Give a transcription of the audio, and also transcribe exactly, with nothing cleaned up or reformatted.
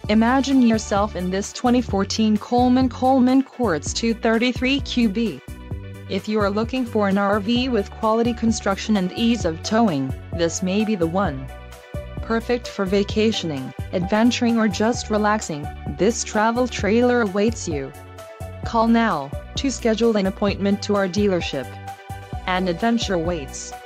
Imagine yourself in this twenty fourteen Coleman Coleman Quartz two thirty-three Q B. If you are looking for an R V with quality construction and ease of towing, this may be the one. Perfect for vacationing, adventuring or just relaxing, this travel trailer awaits you. Call now to schedule an appointment to our dealership. An adventure waits.